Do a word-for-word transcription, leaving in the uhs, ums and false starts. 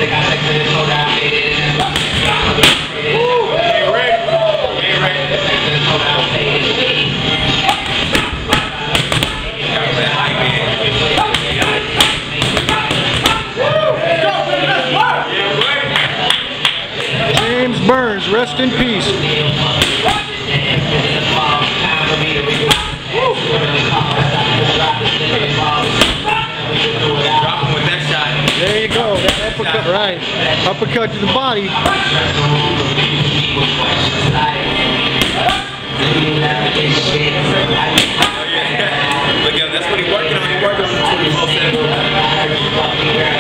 James Burns, rest in peace. There you go, that uppercut, right. Uppercut to the body. Look at that's what he's working on. He's working on the twenty-four seven.